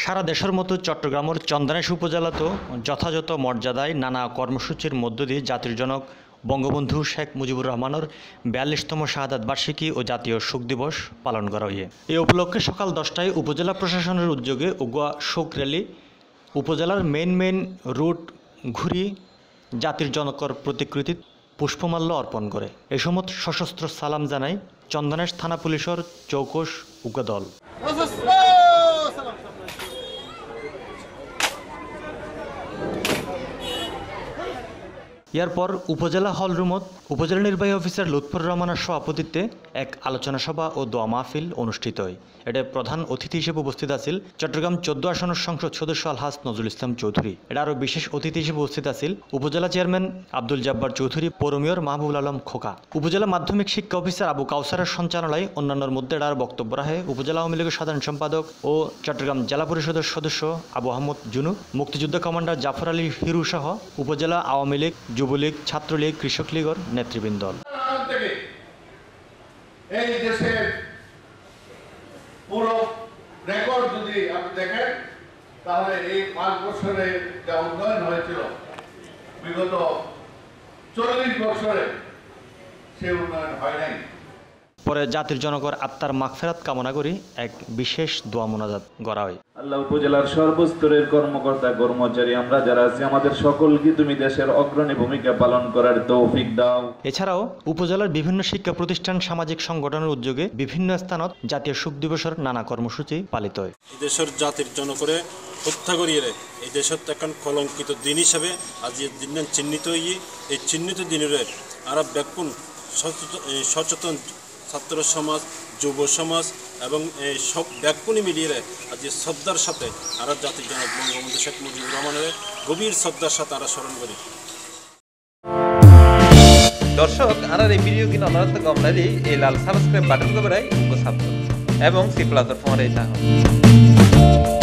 সারা দেশের মতো চট্টগ্রামের চন্দনাইশ উপজেলাতেও যথাযথ মর্যাদায় নানা কর্মসূচির মধ্য দিয়ে জাতির জনক বঙ্গবন্ধু শেখ মুজিবুর রহমানের ৪২তম শাহাদাত বার্ষিকী ও জাতীয় শোক দিবস পালন করা হয়ে এই উপলক্ষে সকাল ১০টায় উপজেলা প্রশাসনের উদ্যোগে উগুয়া শোক র্যালি উপজেলার মেন রুট ঘুরি জাতির জনকর প্রতিকৃতি পুষ্পমাল্য অর্পণ করে এই সময় সশস্ত্র সালাম জানায় চন্দনাইশ থানা পুলিশের চৌকস উগ্র দল। এরপর উপজেলা হল রুমত উপজেলা নির্বাহী অফিসার লুৎফর রহমানের সভাপতিত্বে এক আলোচনা সভা ও দোয়া মাহফিল অনুষ্ঠিত হয়। এটা প্রধান অতিথি হিসেবে উপস্থিত আছিল চট্টগ্রাম ১৪ আসনের সংসদ সদস্য আলহাজ নজরুল ইসলাম চৌধুরী। এটা আরও বিশেষ অতিথি হিসেবে উপস্থিত আছিল উপজেলা চেয়ারম্যান আব্দুল জব্বার চৌধুরী, পৌর মেয়র মাহবুবুল আলম খোকা, উপজেলা মাধ্যমিক শিক্ষা অফিসার আবু কাউসারের সঞ্চালনায় অন্যান্যর মধ্যে এটার বক্তব্য রাখে উপজেলা আওয়ামী লীগের সাধারণ সম্পাদক ও চট্টগ্রাম জেলা পরিষদের সদস্য আবু আহমদ জুনু, মুক্তিযুদ্ধ কমান্ডার জাফর আলী হিরু সহ উপজেলা আওয়ামী লীগ, যুবলীগ, ছাত্রলীগ, কৃষক লীগের নেতৃবৃন্দ। এই দেশের পুরো রেকর্ড যদি আপনি দেখেন তাহলে এই ৫ বছরে যা উন্নয়ন হয়েছিল বিগত ৪০ বছরে সে উন্নয়ন হয় নাই। পরে জাতির জনকর আত্মার মাগফিরাত কামনা করি এক বিশেষ দোয়া মোনাজাত করা হয়। আল্লাহ উপজেলার সর্বস্তরের কর্মকর্তা কর্মচারী আমরা যারা আছি আমাদের সকলকে তুমি দেশের অগ্রণী ভূমিকা পালন করার তৌফিক দাও। এছাড়াও উপজেলার বিভিন্ন শিক্ষা প্রতিষ্ঠান, সামাজিক সংগঠনের উদ্যোগে বিভিন্ন স্থানত জাতীয় শোক দিবসের নানা কর্মসূচি পালিত হয়। এই দেশের জাতির জনকরে হত্যা করিয়ে এই দেশের এখন কলঙ্কিত দিন হিসাবে আজ দিন চিহ্নিত হয়ে এই চিহ্নিত দিনের আর ব্যাকুল সচেতন ছাত্র সমাজ, যুব সমাজ এবং এই সব ব্যাকুনি মিলিয়ে আজ শ্রদ্ধার সাথে আর জাতির জনক বঙ্গবন্ধু শেখ মুজিবুর রহমানের গভীর শ্রদ্ধার সাথে আমরা স্মরণ করি। দর্শক আর এই ভিডিও কিনা অনুরোধ কমলালি এই লাল সাবস্ক্রাইব বাটন করে সাবস্ক্রাইব এবং সি প্লাস ফোন